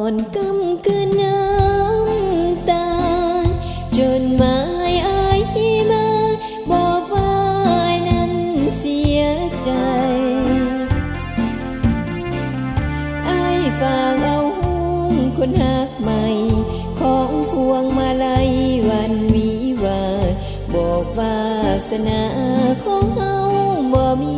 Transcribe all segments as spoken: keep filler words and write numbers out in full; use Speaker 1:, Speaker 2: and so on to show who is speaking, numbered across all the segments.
Speaker 1: อนกำกืนน้ำตาจนหมายอายมาบอกว่านั้นเสียใจอายฝากเอาคนหักใหม่ของพวงมาลัยวันวิวาบอกวาสนาของเฮาบ่มี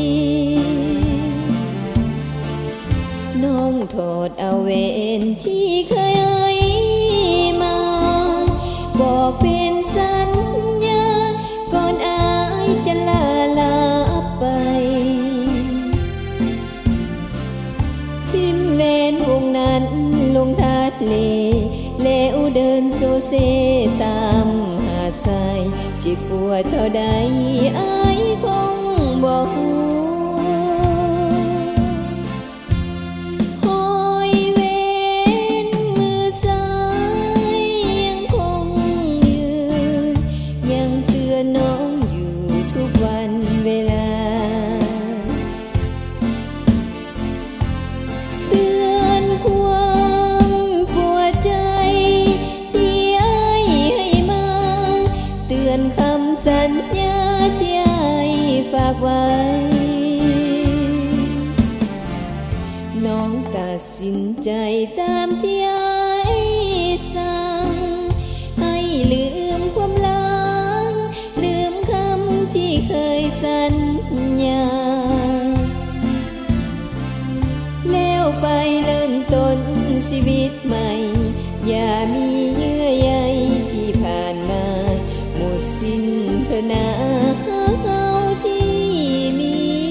Speaker 1: น้องโทษเอาเวรที่เคยให้มาบอกเป็นสัญญาก่อนอายจะลาลาไปทิมเวนวงนั้นลงทาทเลแล้วเดินโซเซตามหาดทรายเจ็บปวดเท่าใดอายคงบอกหอยเวนมือซ้ายยังคงยืนยังเตือนน้องอยู่ทุกวันเวลาเตือนความปวดใจที่อายให้มาเตือนคำสัญญาที่อายฝากไว้น้องตัดสินใจตามที่อายสั่งให้ลืมความหลังลืมคำที่เคยสัญญาแล้วไปเริ่มต้นชีวิตใหม่อย่ามีเยื่อใยที่ผ่านมาหมดสิ้นเถอะนะเอาที่มี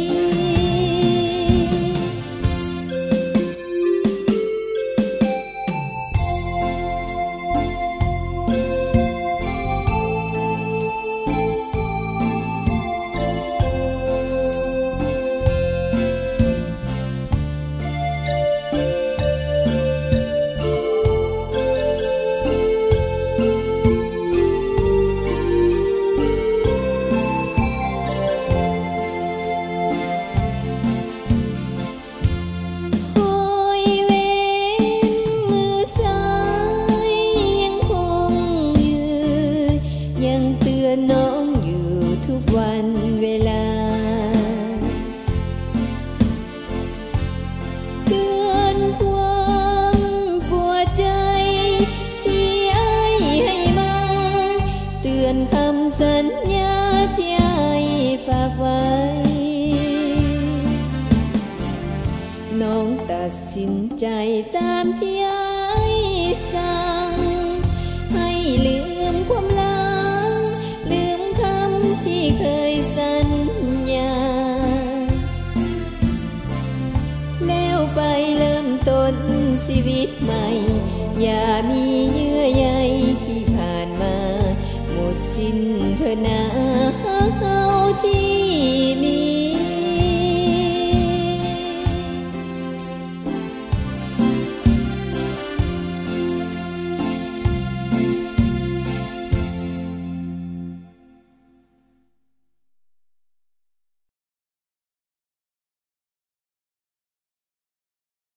Speaker 1: น้องอยู่ทุกวันเวลาเตือนความปวดใจที่อายให้มาเตือนคำสัญญาที่อายฝากไว้น้องตัดสินใจตามที่อายสั่งให้ลืมความหลังที่เคยสัญญาแล้วไปเริ่มต้นชีวิตใหม่อย่ามีเยื่อใยที่ผ่านมาหมดสิ้นเถอะนะ